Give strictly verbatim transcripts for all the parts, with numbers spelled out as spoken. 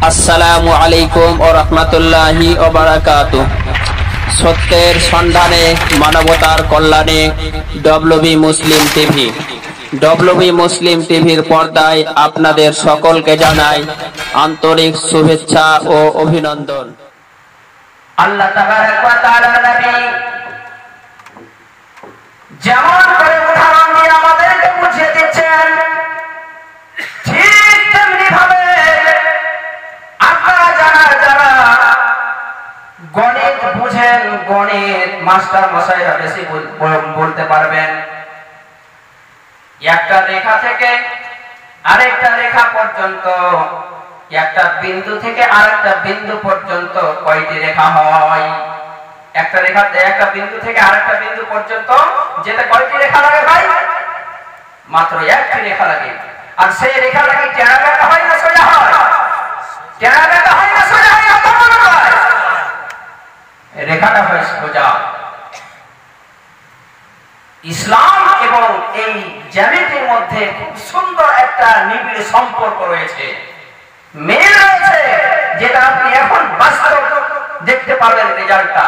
আসসালামু আলাইকুম ওয়া রাহমাতুল্লাহি ওয়া বারাকাতুহু। সত্যের সন্ধানে মানবতার কল্যাণে ডব্লিউবি মুসলিম টিভি ডব্লিউবি মুসলিম টিভির পর্দায় আপনাদের সকলকে জানাই আন্তরিক শুভেচ্ছা ও অভিনন্দন। আল্লাহ তাবারক ওয়া তাআলার নবী যেমন করে উদাহরণ দিয়ে আমাদেরকে বুঝিয়ে দিচ্ছেন, ঠিক তেমনি ভাবে আপনারা যারা যারা গণিত বুঝেন, গণিত মাস্টার মশাইরা বেশি বলতে পারবেন। একটা রেখা থেকে আরেকটা রেখা পর্যন্ত, একটা বিন্দু থেকে আরেকটা বিন্দু পর্যন্ত কয়টি রেখা হয়? একটা রেখা একটা বিন্দু থেকে আরেকটা বিন্দু পর্যন্ত যেতে কয়টি রেখা লাগে ভাই? মাত্র একটি রেখা লাগে। আর সেই রেখা লাগে টেরা বেঁকা হয় না সোজা হয়? টেরা বেঁকা হয় না সোজা হয়? রেখাটা হয় সোজা। ইসলাম এবং এই জ্যামিতির মধ্যে খুব সুন্দর একটা নিবিড় সম্পর্ক রয়েছে, মিল রয়েছে, যেটা আপনি এখন বাস্তব দেখতে পাবেন রেজাল্টটা।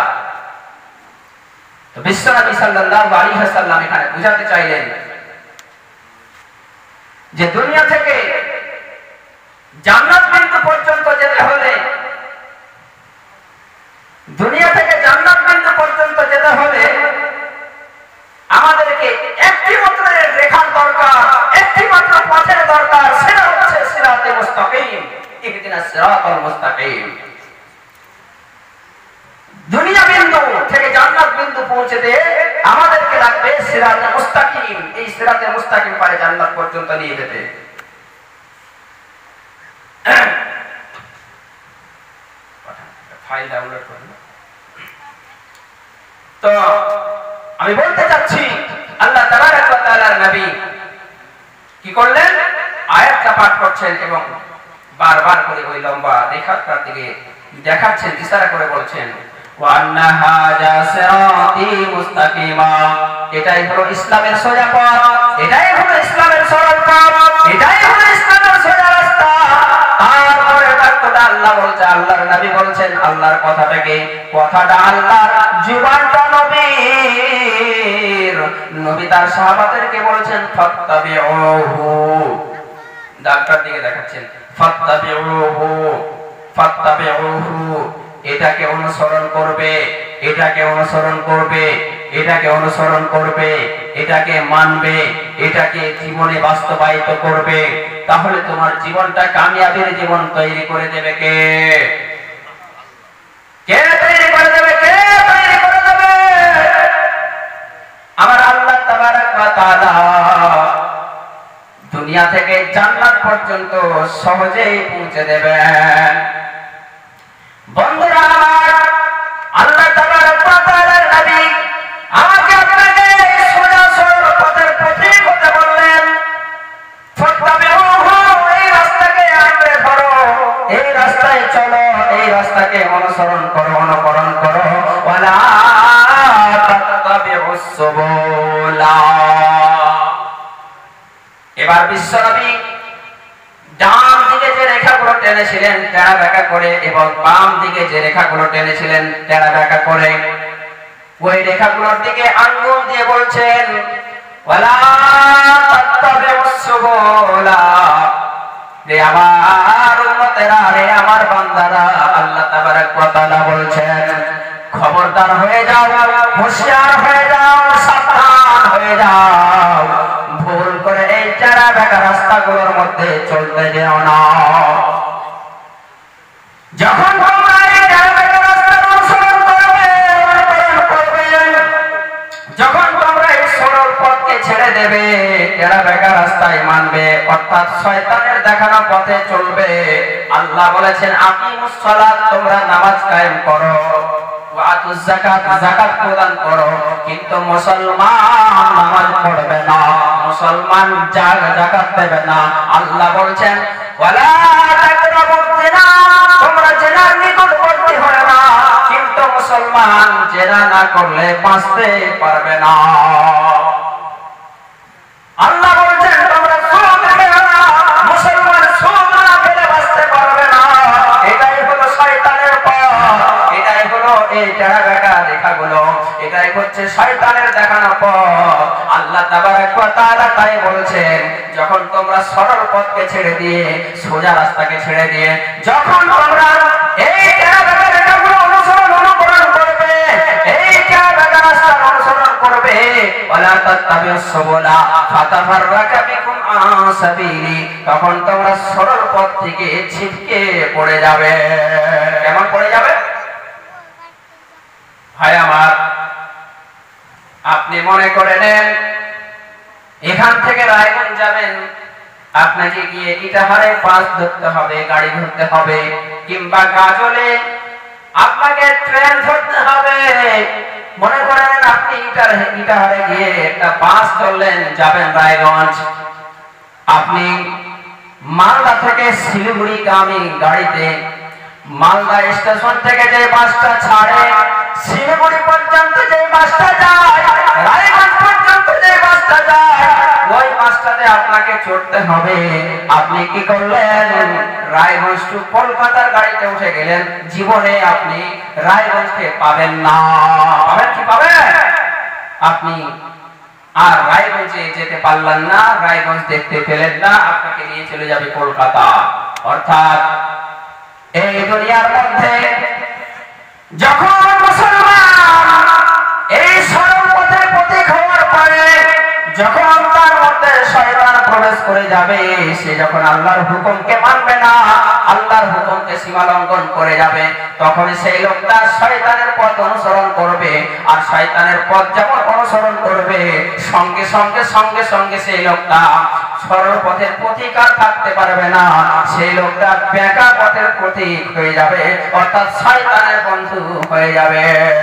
তো বিশ্বনবী সাল্লাল্লাহু আলাইহি ওয়াসাল্লাম এখানে বুঝাতে চাইলেন যে দুনিয়া থেকে জান্নাত বিন্দু পর্যন্ত যেতে হলে, দুনিয়া থেকে জান্নাত বিন্দু পর্যন্ত যেতে হলে আমাদেরকে একটি মাত্র রেখার দরকার, একটি মাত্র পথের দরকার, সেটা হচ্ছে সিরাতে মুস্তাকিম। ইহদিনাস সিরাতাল মুস্তাকিম। দুনিয়া বিন্দু থেকে জান্নাত বিন্দু পৌঁছতে আমাদেরকে লাগবে সিরাতে মুস্তাকিম। এই সিরাতে মুস্তাকিম পারে জান্নাত পর্যন্ত নিয়ে যেতে। ফাইল ডাউনলোড করুন। তো আমি বলতে চাচ্ছি, আল্লাহ তাবারক ওয়া তাআলার নবী কি করলেন? আয়াতটা পাঠ করছেন এবং বারবার করে ওই লম্বা রেখাটার দিকে দেখাচ্ছেন, ইশারা করে বলছেন ওয়া আন্না হাযা সিরাতি মুস্তাকিমা। এটাই হলো ইসলামের সোজা পথ, এটাই হলো ইসলামের সরল পথ, এটাই হলো ইসলামের সোজা রাস্তা। তারপরে বাক্যটা আল্লাহ বলছে, আল্লাহর নবী বলছেন, আল্লাহর কথাটাকে, কথাটা আল্লাহর, জীবনটা নবীর। নবী তার সাহাবাদেরকে বলছেন ফাত্তাবিউহু। ডাক্তার দিকে দেখাচ্ছেন ফাত্তাবিউহু, ফাত্তাবিউহু। এটাকে অনুসরণ করবে, এটাকে অনুসরণ করবে, এটাকে অনুসরণ করবে, এটাকে মানবে, এটাকে জীবনে বাস্তবায়িত করবে। তাহলে তোমার জীবনটা কামিয়াবির জীবন তৈরি করে দেবে কে? কে তৈরি করে দেবে? কে তৈরি করে দেবে? আমার আল্লাহ তাবারক ওয়া তাআলা দুনিয়া থেকে জান্নাত পর্যন্ত সহজেই পৌঁছে দেবেন। বন্ধুরা আমার, আল্লাহ তাবারক ওয়া তাআলার নবী আমাকে আপনাকে সোজা সরল পথের পথিক হতে বললেন। ফাত্তাবিউহু, এই রাস্তাকে আঁকড়ে ধরো, এই রাস্তায় চলো, এই রাস্তাকে অনুসরণ করো, অনুকরণ করো। ওয়ালা তাত্তাবিউস সুবুলা। এবার বিশ্বনবী ডান দিকে যে রেখাগুলো টেনেছিলেন টেরা বেঁকা করে, এবং বাম দিকে যে রেখাগুলো টেনেছিলেন টেরা বেঁকা করে, ওই রেখাগুলোর দিকে আঙ্গুল দিয়ে বলছেন ওয়ালা তাত্তাবিউস সুবুলা। রে আমার উম্মতেরা, রে আমার বান্দারা, আল্লাহ তাবারক ওয়া তাআলা বলছেন খবরদার হয়ে যাও, হুঁশিয়ার হয়ে যাও, সাবধান হয়ে যাও, ভুল করে এই টেরা বেঁকা রাস্তাগুলোর মধ্যে চলতে যেও না। যখন তোমরা এই টেরা বেঁকা রাস্তা অনুসরণ করবে, অনুকরণ করবে, যখন তোমরা এই সরল পথকে ছেড়ে দেবে, টেরা বেঁকা রাস্তায় মানবে, অর্থাৎ শয়তানের দেখানো পথে চলবে, আল্লাহ বলেছেন আকিমুস সালাত, তোমরা নামাজ কায়েম করো, ওয়া আতুজ যাকাত, যাকাত প্রদান করো। কিন্তু মুসলমান নামাজ পড়বে না, মুসলমান যাকাত দেবে না। আল্লাহ বলছেন ওয়ালা তাকরাবুজ জিনা, তোমরা জিনার নিকটবর্তী হবে না। কিন্তু মুসলমান জিনা না করলে বাঁচতে পারবে না। আল্লাহ বলছেন তোমরা সুদ খেও না, মুসলমান সুদ না খেলে বাঁচতে পারবে না। এটাই হচ্ছে শয়তানের দেখানো পথ। আল্লাহ তাবারক ওয়া তাআলা তাই বলেছেন, যখন তোমরা সরল পথকে ছেড়ে দিয়ে সোজা রাস্তাকে ছেড়ে দিয়ে যখন তোমরা এই রাস্তাগুলো অনুসরণ অনুকরণ করবে, এই রাস্তার অনুসরণ করবে, ওয়ালা তাত্তাবিউস সুবুলা ফাতাফাররাকা বিকুম আন সাবিলি, তখন তোমরা সরল পথ থেকে ছিটকে পড়ে যাবে। কেমন পড়ে যাবে ভাই আমার? আপনি মনে করে নেন এখান থেকে রায়গঞ্জ যাবেন, আপনাকে গিয়ে ইটাহারে বাস ধরতে হবে, গাড়ি ধরতে হবে, কিংবা গাজলে আপনাকে ট্রেন ধরতে হবে। মনে করেন আপনি ইটাহারে গিয়ে একটা বাস ধরলেন, যাবেন রায়গঞ্জ। আপনি মালদা থেকে শিলিগুড়িগামী গাড়িতে মালদা স্টেশন থেকে যে বাসটা ছাড়ে শিলিগুড়ি পর্যন্ত যে বাসটা যায়, রায়গঞ্জ পর্যন্ত যে বাসটা যায়, ওই বাসটাতে আপনাকে চড়তে হবে। আপনি কি করলেন? রায়গঞ্জ টু কলকাতার গাড়িতে উঠে গেলেন। জীবনে আপনি রায়গঞ্জকে পাবেন না। পাবেন কি পাবেন? আপনি আর রায়গঞ্জে যেতে পারলেন না, রায়গঞ্জ দেখতে পেলেন না, আপনাকে নিয়ে চলে যাবে কলকাতা। অর্থাৎ এই দুনিয়ার মধ্যে যখন মুসলমান এই সরল পথের পথিক হওয়ার পরে যখন তার মধ্যে শয়তান প্রবেশ করে যাবে, সে যখন আল্লাহর হুকুমকে মানবে না, আল্লাহর হুকুমকে সীমা লঙ্ঘন করে যাবে, তখন সেই লোকটা শয়তানের পথ অনুসরণ করবে। আর শয়তানের পথ যেমন অনুসরণ করবে, সঙ্গে সঙ্গে সঙ্গে সঙ্গে সেই লোকটা সরল পথের পথিক আর থাকতে পারবে না, সেই লোকটা বেঁকা পথের পথিক হয়ে যাবে, অর্থাৎ শয়তানের বন্ধু হয়ে যাবে।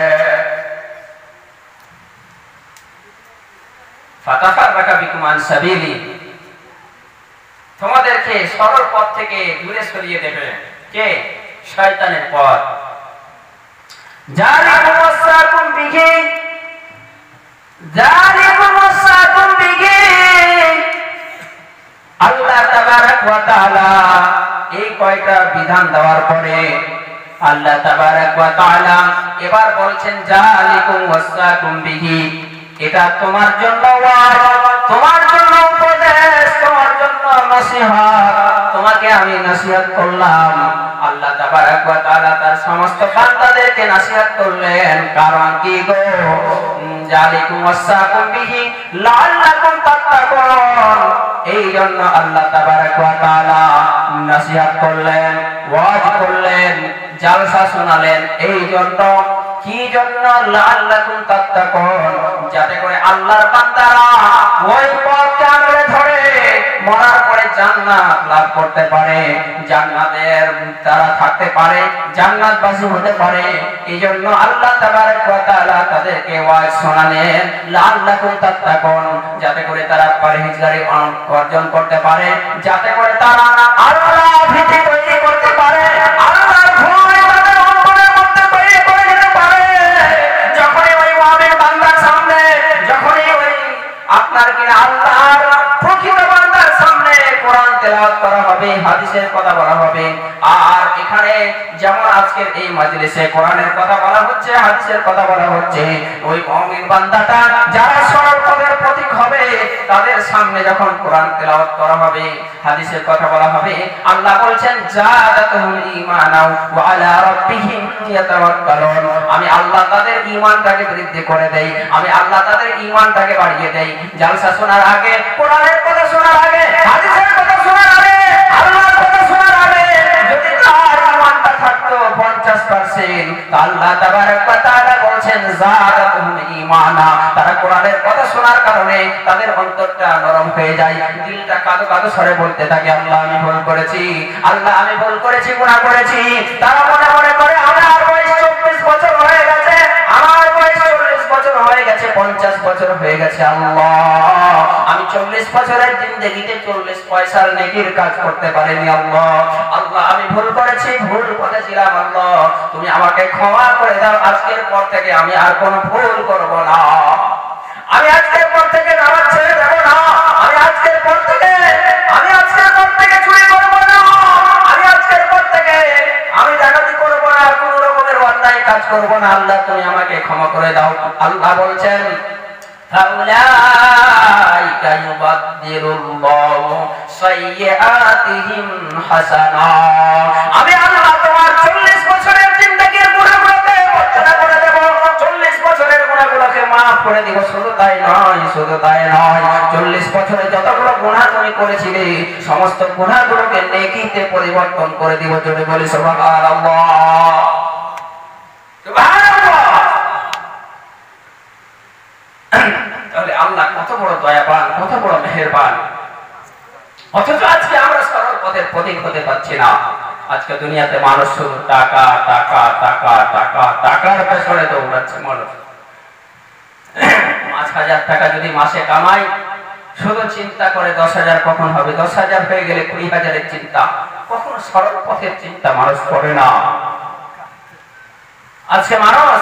ফাতাফাররাকা বিকুম আন সাবিলি, তোমাদেরকে সরল পথ থেকে দূরে সরিয়ে দেবে কে? শয়তানের পথ। জালিকুম ওয়াসাকুম বিহি, জালিকুম ওয়াসাকুম বিহি। আল্লাহ তাবারক ওয়া তাআলা এই কয়টা বিধান দেওয়ার পরে আল্লাহ তাবারক ওয়া তাআলা এবার বলছেন জালিকুম ওয়াসাকুম বিহি, এটা তোমার জন্য ওয়াজ, তোমার জন্য উপদেশ, তোমার জন্য নসিহত, তোমাকে আমি নসিহত করলাম। আল্লাহ তাবারক ওয়া তাআলা তার সমস্ত বান্দাদেরকে নসিহত করলেন। কারণ কি গো? জালিকুম ওয়াসাকুম বিহি লাআল্লাকুম তাত্তাকুন, এই জন্য আল্লাহ তাবারক ওয়া তাআলা নসিহত করলেন, ওয়াজ করলেন, জালসা শোনালেন। এই জন্য কি জন্য? লাআল্লাকুম তাত্তাকুন, যাতে করে আল্লাহর বান্দারা ওই পথকে আঁকড়ে ধরে মরার পরে জান্নাত লাভ করতে পারে, জান্নাতের তারা থাকতে পারে, জান্নাতবাসী হতে পারে। এই জন্য আল্লাহ তাবারক ওয়া তাআলা তাদেরকে ওয়াজ শোনালেন লাআল্লাকুম তাত্তাকুন, যাতে করে তারা পরহেজগারি অর্জন করতে পারে, যাতে করে তারা আল্লাহ ভীতি তৈরি করতে পারে, আল্লাহর ভয় তাদের অন্তরের মধ্যে তৈরি করে দিতে পারে। যখনই ওই মুমিন বান্দার সামনে, যখনই ওই আপনার কিনা আল্লাহর প্রকৃত বান্দার সামনে কোরআন তেলাওয়াত করা হবে, হাদিসের কথা বলা হবে, আর এখানে যেমন আজকের এই মাজলিসে কোরআনের কথা বলা হচ্ছে, হাদিসের কথা বলা হচ্ছে, ওই মুমিন বান্দাটা যারা সরল পথের প্রতীক হবে, তাদের সামনে যখন কোরআন তেলাওয়াত করা হবে, হাদিসের কথা বলা হবে, আল্লাহ বলছেন জাদাতুহুম ঈমানাও ওয়া আলা রাব্বিহিম ইয়াতাওয়াক্কালুন, আমি আল্লাহ তাদের ঈমানটাকে বৃদ্ধি করে দেই, আমি আল্লাহ তাদের ঈমানটাকে বাড়িয়ে দেই। জালসা শোনার আগে, কোরআনের কথা শোনার আগে, হাদিসের কথা শোনার আগে, আল্লাহর কথা শোনার আগে যদি তার ঈমানটা থাকতো পঞ্চাশ পার্সেন্ট, আল্লাহ তাবারক ওয়া তাআলা বলছেন জাদাতুহুম ঈমানা, তারা কোরআনের কথা শোনার কারণে তাদের অন্তরটা নরম হয়ে যায়, দিলটা কাঁদো কাঁদো স্বরে বলতে থাকে আল্লাহ আমি ভুল করেছি, আল্লাহ আমি ভুল করেছি, গুনাহ করেছি। তারা মনে মনে করে আমার বয়স চব্বিশ বছর হয়ে গেছে, আমার বয়স চল্লিশ বছর হয়ে গেছে, পঞ্চাশ বছর হয়ে গেছে, আল্লাহ আমি চল্লিশ বছরের জিন্দেগিতে চল্লিশ পয়সার নেকির কাজ করতে পারিনি, আল্লাহ আল্লাহ আমি ভুল করেছি, ভুল করেছিলাম, আল্লাহ তুমি আমাকে ক্ষমা করে দাও, আজকের পর থেকে আমি আর কোনো ভুল করব না, আমি আজকের পর থেকে নামাজ ছেড়ে দেব না, আমি আজকের পর থেকে আমি আজকের পর থেকে চুরি করব না, আমি আজকের পর থেকে আমি ডাকাতি করব না, কোন রকমের অন্যায় কাজ করব না, আল্লাহ তুমি আমাকে ক্ষমা করে দাও। আল্লাহ বলছেন ফাউলাইকা ইউবাদদিলুল্লাহু সাইয়্যাতিহিম হাসানাত। আমি আল্লাহ তোমার চল্লিশ বছরের জিন্দেগীর গুনাহগুলোকে বর্জনা করে দেব, চল্লিশ বছরের গুনাহগুলোকে মাফ করে দেব। শুধু তাই নয়, শুধু তাই নয়, চল্লিশ বছরে যতগুলো গুনাহ তুমি করেছিলে সমস্ত গুনাহগুলোকে নেকিতে পরিবর্তন করে দিব। জোরে বলি সুবহানাল্লাহ, সুবহানাল্লাহ। তাহলে আল্লাহ কত বড় দয়াবান, কত বড় মেহেরবান। অথচ আজকে আমরা সরল পথের পথিক হতে পারছি না। আজকে দুনিয়াতে মানুষ শুধু টাকা টাকা টাকা টাকা টাকার পেছনে দৌড়াচ্ছে মানুষ। পাঁচ হাজার টাকা যদি মাসে কামাই, শুধু চিন্তা করে দশ হাজার কখন হবে, দশ হাজার হয়ে গেলে কুড়ি হাজারের চিন্তা, কখনো সরল পথের চিন্তা মানুষ করে না। আজকে মানুষ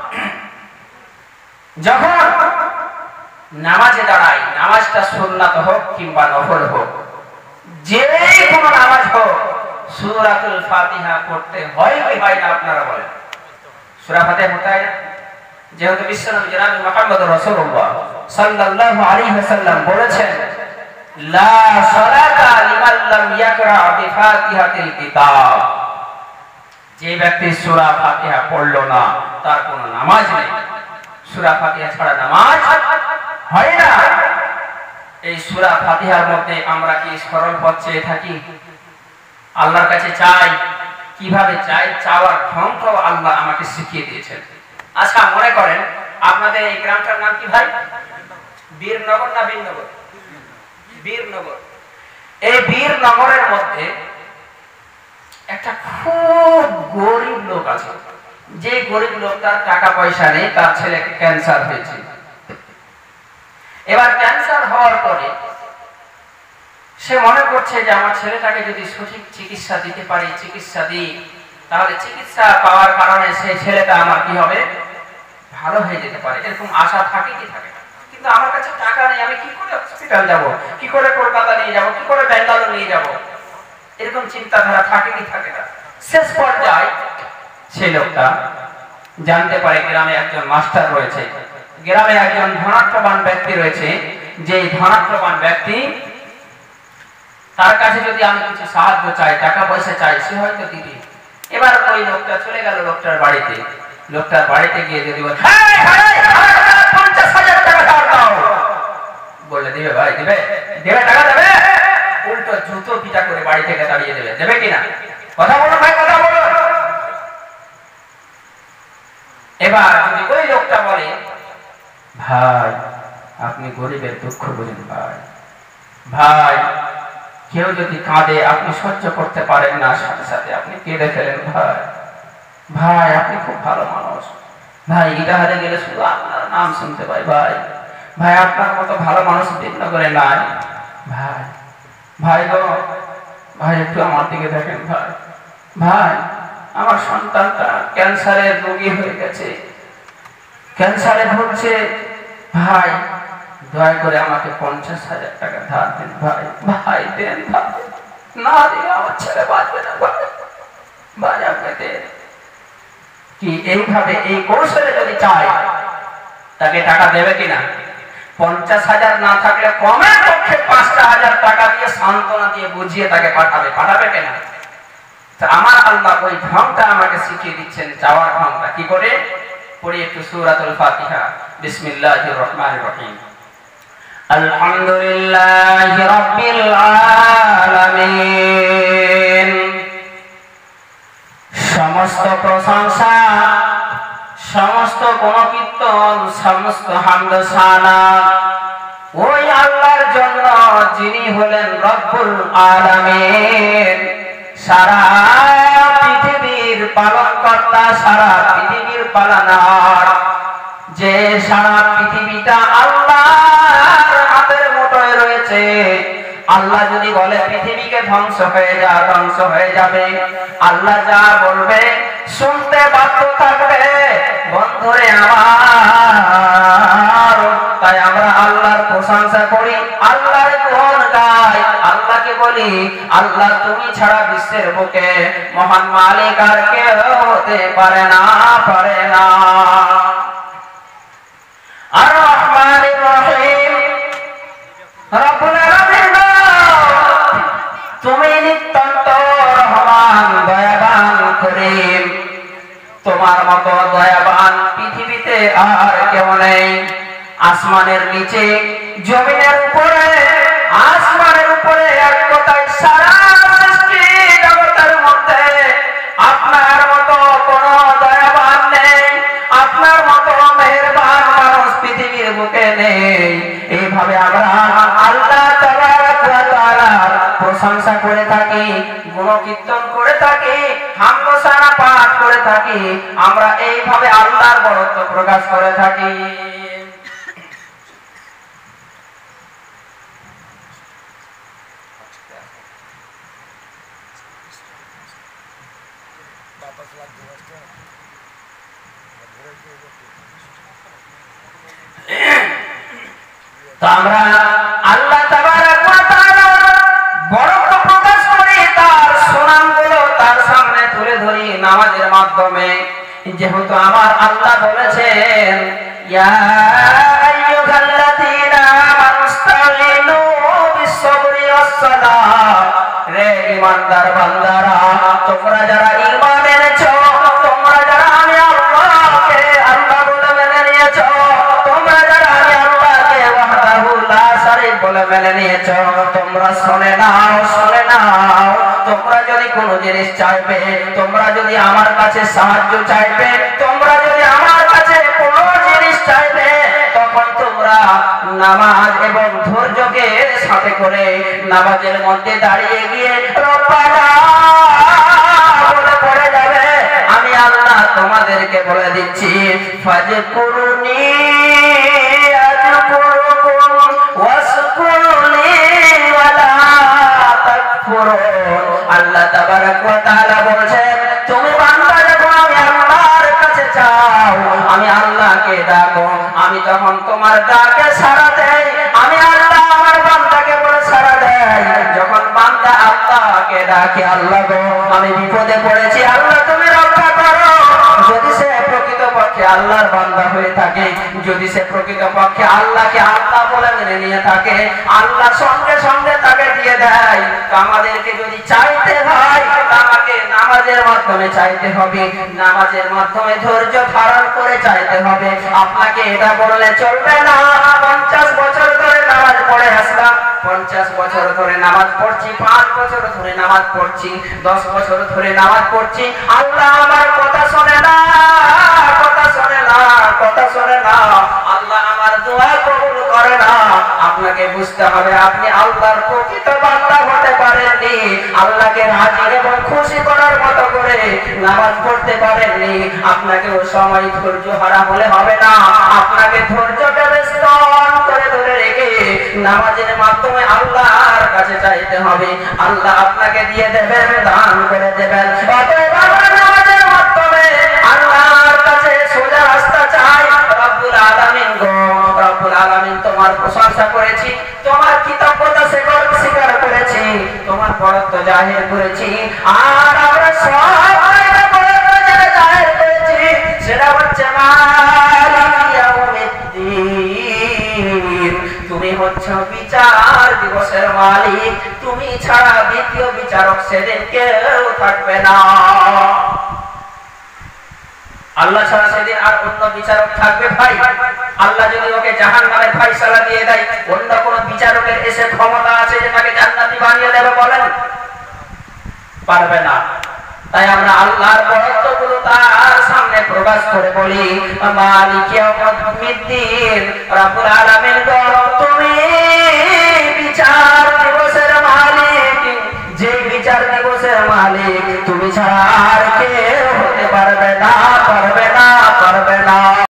যখন নামাজে দাঁড়ায়, নামাজটা সুন্নাত হোক কিংবা নফল হোক, যে কোনো নামাজ হোক, সূরাতুল ফাতিহা পড়তে হয় কি হয় না? আপনারা বলেন, সূরা ফাতিহা পড়তে হয় না? যেহেতু বিশ্বনবী জনাব মুহাম্মদ রাসূলুল্লাহ সাল্লাল্লাহু আলাইহি ওয়াসাল্লাম বলেছেন, লা সালাতা লিমান লাম ইয়াকরা বিফাতিহাতিল কিতাব। যে ব্যক্তি সূরা ফাতিহা পড়লো না তার কোনো নামাজ নেই। সূরা ফাতিহা ছাড়া নামাজ হয় না। এই সূরা ফাতিহার মধ্যে আমরা কি সরল পথ চেয়ে থাকি? আল্লাহর কাছে চাই, কিভাবে চাই, চাওয়ার ঢংটাও আল্লাহ আমাকে শিখিয়ে দিয়েছেন। আচ্ছা, মনে করেন আপনাদের এই গ্রামটার নাম কি ভাই? বীরনগর না বীরনগর? বীরনগর। এই বীরনগরের মধ্যে একটা খুব গরিব লোক আছে। যে গরিব লোকটার টাকা পয়সা নেই, তার ছেলে ক্যান্সার হয়েছে। এবার ক্যান্সার হওয়ার পরে সে মনে করছে যে আমার ছেলেটাকে যদি সঠিক চিকিৎসা দিতে পারি, চিকিৎসা দিই, তাহলে চিকিৎসা পাওয়ার কারণে সেই ছেলেটা আমার কি হবে, ভালো হয়ে যেতে পারে। এরকম আশা থাকে কি থাকে না? কিন্তু আমার কাছে টাকা নেই, আমি কি করে হসপিটাল যাব, কি করে কলকাতা নিয়ে যাব, কি করে বেঙ্গালুরু নিয়ে যাব, এরকম চিন্তাধারা থাকে কি থাকে না? শেষ পর্যায়ে সেই লোকটা জানতে পারে গ্রামে একজন মাস্টার রয়েছে, গ্রামে একজন ধনাত্মবান ব্যক্তি রয়েছে। যে ধনাত্মবান ব্যক্তি, তার কাছে যদি আমি কিছু সাহায্য চাই, টাকা পয়সা চাই, সে হয়তো দিবে। এবার ওই লোকটা চলে গেল লোকটার বাড়িতে। লোকটার বাড়িতে গিয়ে যদি বলে পঞ্চাশ হাজার টাকা ধার দাও, বললে দিবে? ভাই দিবে? দেবে? টাকা দেবে? উল্টো জুতো পিটা করে বাড়ি থেকে তাড়িয়ে দেবে। দেবে কিনা? কথা বলো ভাই, কথা বলো। এবার যদি ওই লোকটা বলে, ভাই আপনি গরিবের দুঃখ বুঝেন, ভাই ভাই কেউ যদি কাঁদে আপনি সহ্য করতে পারেন না, সাথে সাথে আপনি কেঁদে ফেলেন, ভাই ভাই আপনি খুব ভালো মানুষ, ভাই ইটাহারে গেলে শুধু আপনার নাম শুনতে পাই, ভাই ভাই আপনার মতো ভালো মানুষ বীরনগরে নাই, ভাই ভাই গো ভাই একটু আমার দিকে দেখেন, ভাই ভাই আমার সন্তানটা ক্যান্সারের রোগী হয়ে গেছে, ক্যান্সারে ভুগছে, ভাই দয়া করে আমাকে পঞ্চাশ হাজার টাকা ধার দেন, ভাই ভাই দেন, ভাই না দিলে আমার ছেলে বাঁচবে না, ভাই ভাই আপনি দেন। কি এইভাবে এই কৌশলে যদি চায়, তাকে টাকা দেবে কিনা? পঞ্চাশ হাজার না থাকলে কমের পক্ষে পাঁচটা হাজার টাকা দিয়ে সান্ত্বনা দিয়ে বুঝিয়ে তাকে পাঠাবে। পাঠাবে কিনা? আমার আল্লাহ ওই ঢংটা আমাকে শিখিয়ে দিচ্ছেন, চাওয়ার ঢংটা কি করে পড়ি একটু সূরাতুল ফাতিহা। বিসমিল্লাহির রহমানির রহিম। আলহামদুলিল্লাহি রাব্বিল আলামিন। সমস্ত প্রশংসা, সমস্ত গুণকীর্তন, সমস্ত হামদ সানা ওই আল্লাহর জন্য, যিনি হলেন রব্বুল আলামিন, সারা পৃথিবীর পালনকর্তা, সারা পৃথিবীর পালনহার, যে সারা পৃথিবীটা আল্লাহর হাতের মুঠোয় রয়েছে। আল্লাহ যদি বলে পৃথিবীকে ধ্বংস হয়ে যা, ধ্বংস হয়ে যাবে। আল্লাহ যা বলবে শুনতে বাধ্য থাকবে। বন্ধুরে আমার, তাই আমরা আল্লাহর প্রশংসা করি, আল্লাহর গুণ গাই, আল্লাহকে বলি, আল্লাহ তুমি ছাড়া বিশ্বের বুকে মহান মালিক আর কেউ হতে পারে না, পারে না। আর রহমানির রহিম রব্বুল আলামিন, তুমি নিত্যন্ত রহমান, দয়াবান, করিম। তোমার মতো দয়াবান পৃথিবীতে আর কেউ নেই। আসমানের নিচে, জমিনের উপরে, আসমানের উপরে, এক কথায় সারা সৃষ্টি জগতের মধ্যে আপনার মতো কোন দয়াবান নেই, আপনার মতো মেহেরবান মানুষ পৃথিবীর বুকে নেই। এইভাবে আমরা আল্লাহ তাবারক ওয়া তাআলার প্রশংসা করে থাকি, গুণকীর্তন করে থাকি, হামদ ও সানা পাঠ করে থাকি। আমরা এইভাবে আল্লাহর বড়ত্ব প্রকাশ করে থাকি। তো আমরা আল্লাহ তাবারক ওয়া তাআলার বড়ত্ব প্রকাশ করি, তার সুনামগুলো তার সামনে তুলে ধরি নামাজের মাধ্যমে। যেহেতু আমার আল্লাহ বলেছেন, ইয়া আইয়ুহাল্লাযীনা আমানুস্তাঈনু বিস-সাবরি ওয়াস-সালাহ, রে ঈমানদার বান্দারা, তোমরা যারা ঈমান এনেছো, তোমরা যারা আমি আল্লাহকে আল্লাহ বলে মেনে নিয়েছো, তোমরা যারা আমি আল্লাহকে ওয়াহদাহু লা শারীক বলে মেনে নিয়েছো, তোমরা শুনে নাও, শুনে নাও। তোমরা যদি কোনো জিনিস চাইবে, তোমরা যদি আমার কাছে সাহায্য চাইবে, তোমরা যদি আমার কাছে কোনো জিনিস চাইবে, তখন তোমরা নামাজ এবং ধৈর্যকে সাথে করে নামাজের মধ্যে দাঁড়িয়ে গিয়ে রব্বানা বলে পড়ে যাবে। আমি আল্লাহ তোমাদেরকে বলে দিচ্ছি, ফাজকুরুনি আযকুরুকুম ওয়াশকুরুনি ওয়ালা তাকফুরুন। আল্লাহ তাবারক ওয়া তাআলা বলেন, তুমি বান্দা যখন আমি আল্লাহর কাছে চাও, আমি আল্লাহকে ডাকো, আমি তখন তোমার ডাকে সাড়া দেই। আমি আল্লাহ আমার বান্দাকে বলে সাড়া দেই। যখন বান্দা আল্লাহকে ডাকে, আল্লাহ গো আমি বিপদে পড়েছি, আল্লাহ তুমি রক্ষা করো। যদি সে প্রকৃতপক্ষে আল্লাহর বান্দা হয়ে থাকে, যদি সে প্রকৃতপক্ষে আল্লাহকে আল্লাহ বলে মেনে নিয়ে থাকে, আল্লাহ সঙ্গে সঙ্গে তাকে দিয়ে দেয়। তো আমাদেরকে যদি চাইতে হয়, আমাকে নামাজের মাধ্যমে চাইতে হবে, নামাজের মাধ্যমে ধৈর্য ধারণ করে চাইতে হবে। আপনাকে এটা বললে চলবে না, পঞ্চাশ বছর ধরে নামাজ পড়ে আসলাম, পঞ্চাশ বছর ধরে নামাজ পড়ছি, পাঁচ বছর ধরে নামাজ পড়ছি, দশ বছর ধরে নামাজ পড়ছি, আল্লাহ আমার কথা শোনে না, কথা শোনে না, কথা শোনে না, আল্লাহ আমার দোয়া কবুল করে না। আপনাকে বুঝতে হবে, আপনি আল্লাহর প্রকৃত বান্দা হতে পারেননি, আল্লাহকে রাজি এবং খুশি করার মতো করে নামাজ পড়তে পারেননি। আপনাকে ওই সময় ধৈর্য হারা হলে হবে না, আপনাকে ধৈর্যটা স্থান করে ধরে রেখে নামাজের মাধ্যমে আল্লাহর কাছে চাইতে হবে। আল্লাহ আপনাকে দিয়ে দেবেন, দান করে দেবেন। অতএব আমরা নামাজের মাধ্যমে আল্লাহর কাছে সোজা রাস্তা চাই। রব্বুল আলামিন গো, রব্বুল আলামিন তোমার প্রশংসা করেছি, তোমার কৃতজ্ঞতা স্বীকার করেছি, তোমার বড়ত্ব জাহির করেছি। আর আমরা সবাই বড়ত্ব যারা জাহির করেছি, সেটা হচ্ছে মালিক ইয়াউমিদ্দিন। তুমি হচ্ছ বিচার দিবসের মালিক, তুমি ছাড়া দ্বিতীয় বিচারক সেদিন কেউ থাকবে না। আল্লাহ ছাড়া সেদিন আর অন্য বিচারক থাকবে ভাই? আল্লাহ যদি ওকে জাহান্নামের ফয়সালা দিয়ে দেয়, অন্য কোন বিচারকের এসে ক্ষমতা আছে যে তাকে জান্নাতি বানিয়ে দেবে? বলেন, পারবে না। তাই আমরা আল্লাহর বড়ত্বগুলো তার সামনে প্রকাশ করে বলি, মালিক ইয়াউমিদ্দিন, রব্বুল আলামিন গো